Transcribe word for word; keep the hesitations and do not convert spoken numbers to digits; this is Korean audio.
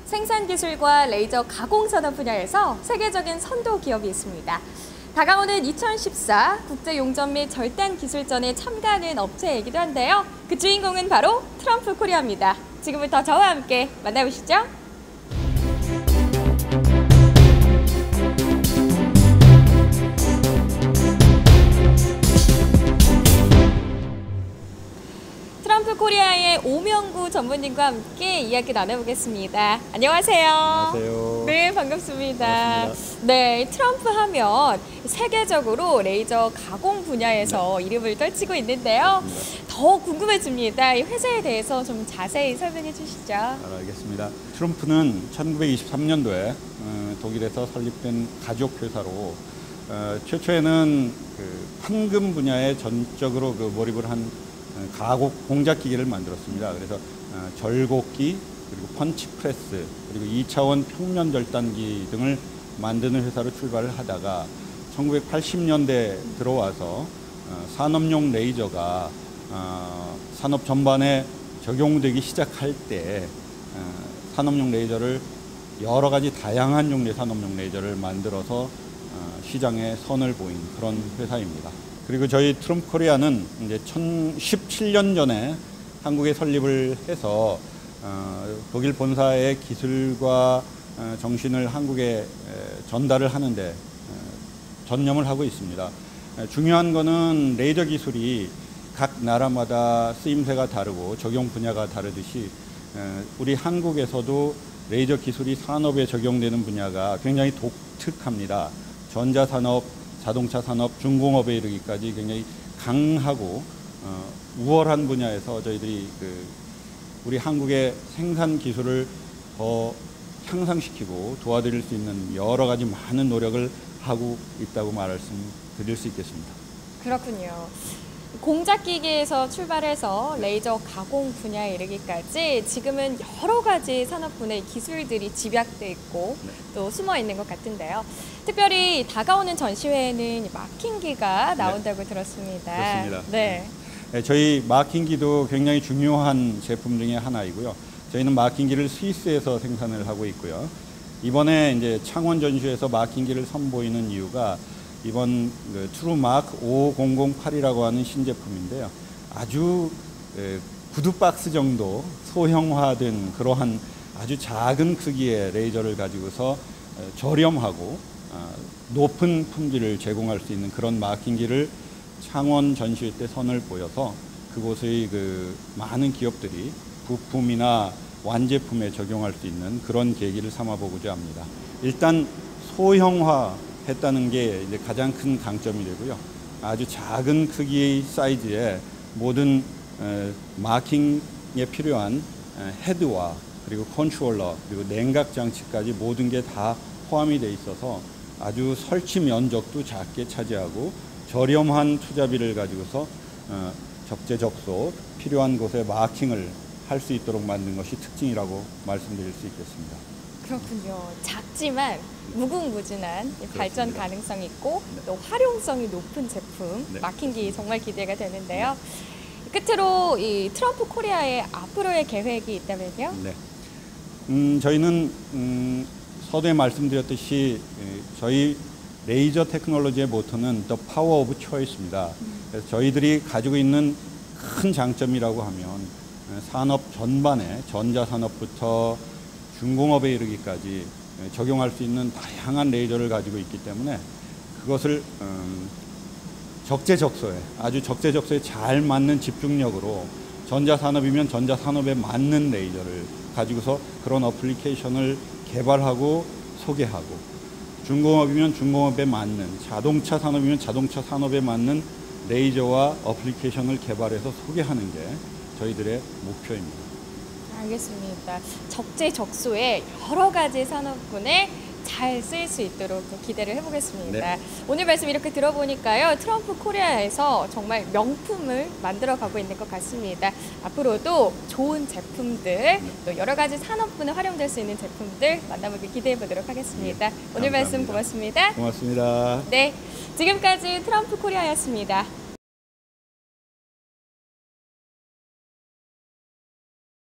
생산 기술과 레이저 가공 산업 분야에서 세계적인 선도 기업이 있습니다. 다가오는 이천십사 국제용전 및 절단 기술전에 참가하는 업체이기도 한데요. 그 주인공은 바로 트럼프 코리아입니다. 지금부터 저와 함께 만나보시죠. 트럼프 코리아의 오명구 전문님과 함께 이야기 나눠보겠습니다. 안녕하세요. 안녕하세요. 네, 반갑습니다. 반갑습니다. 네, 트럼프 하면 세계적으로 레이저 가공 분야에서 네. 이름을 떨치고 있는데요. 네. 더 궁금해집니다. 이 회사에 대해서 좀 자세히 설명해 주시죠. 알겠습니다. 트럼프는 천구백이십삼 년도에 독일에서 설립된 가족 회사로 최초에는 그 판금 분야에 전적으로 그 몰입을 한 가공 공작 기계를 만들었습니다. 그래서 절곡기, 그리고 펀치프레스, 그리고 이 차원 평면 절단기 등을 만드는 회사로 출발을 하다가 천구백팔십 년대 들어와서 산업용 레이저가 산업 전반에 적용되기 시작할 때 산업용 레이저를 여러 가지 다양한 종류의 산업용 레이저를 만들어서 시장에 선을 보인 그런 회사입니다. 그리고 저희 트럼프 코리아는 이제 천십칠 년 전에 한국에 설립을 해서 어, 독일 본사의 기술과 어, 정신을 한국에 에, 전달을 하는데 에, 전념을 하고 있습니다. 에, 중요한 거는 레이저 기술이 각 나라마다 쓰임새가 다르고 적용 분야가 다르듯이 에, 우리 한국에서도 레이저 기술이 산업에 적용되는 분야가 굉장히 독특합니다. 전자산업, 자동차 산업, 중공업에 이르기까지 굉장히 강하고 어, 우월한 분야에서 저희들이 그 우리 한국의 생산 기술을 더 향상시키고 도와드릴 수 있는 여러 가지 많은 노력을 하고 있다고 말씀드릴 수 있겠습니다. 그렇군요. 공작기계에서 출발해서 레이저 가공 분야에 이르기까지 지금은 여러 가지 산업군의 기술들이 집약돼 있고 네. 또 숨어 있는 것 같은데요. 특별히 다가오는 전시회에는 마킹기가 나온다고 네. 들었습니다. 그렇습니다. 네. 네, 저희 마킹기도 굉장히 중요한 제품 중에 하나이고요. 저희는 마킹기를 스위스에서 생산을 하고 있고요. 이번에 이제 창원 전시회에서 마킹기를 선보이는 이유가 이번 그 트루마크 오공공팔이라고 하는 신제품인데요. 아주 에, 구두 박스 정도 소형화된 그러한 아주 작은 크기의 레이저를 가지고서 에, 저렴하고 어, 높은 품질을 제공할 수 있는 그런 마킹기를 창원 전시회 때 선을 보여서 그곳의 그 많은 기업들이 부품이나 완제품에 적용할 수 있는 그런 계기를 삼아보고자 합니다. 일단 소형화 했다는 게 이제 가장 큰 강점이 되고요. 아주 작은 크기의 사이즈에 모든 에, 마킹에 필요한 에, 헤드와 그리고 컨트롤러 그리고 냉각 장치까지 모든 게 다 포함이 돼 있어서 아주 설치 면적도 작게 차지하고 저렴한 투자비를 가지고서 어, 적재적소 필요한 곳에 마킹을 할 수 있도록 만든 것이 특징이라고 말씀드릴 수 있겠습니다. 그렇군요. 작지만 무궁무진한 발전 그렇습니다. 가능성이 있고 네. 또 활용성이 높은 제품 네. 마킹기 정말 기대가 되는데요. 네. 끝으로 이 트럼프 코리아의 앞으로의 계획이 있다면요? 네. 음, 저희는 음, 서두에 말씀드렸듯이 저희 레이저 테크놀로지의 모토는 The Power of Choice입니다. 그래서 저희들이 가지고 있는 큰 장점이라고 하면 산업 전반에 전자산업부터 중공업에 이르기까지 적용할 수 있는 다양한 레이저를 가지고 있기 때문에 그것을 음, 적재적소에 아주 적재적소에 잘 맞는 집중력으로 전자산업이면 전자산업에 맞는 레이저를 가지고서 그런 어플리케이션을 개발하고 소개하고 중공업이면 중공업에 맞는 자동차 산업이면 자동차 산업에 맞는 레이저와 어플리케이션을 개발해서 소개하는 게 저희들의 목표입니다. 알겠습니다. 적재적소에 여러 가지 산업군에 잘 쓰일 수 있도록 기대를 해보겠습니다. 네. 오늘 말씀 이렇게 들어보니까요. 트럼프 코리아에서 정말 명품을 만들어가고 있는 것 같습니다. 앞으로도 좋은 제품들, 네. 또 여러 가지 산업군에 활용될 수 있는 제품들 만나보기 기대해보도록 하겠습니다. 네. 오늘 감사합니다. 말씀 고맙습니다. 고맙습니다. 네, 지금까지 트럼프 코리아였습니다.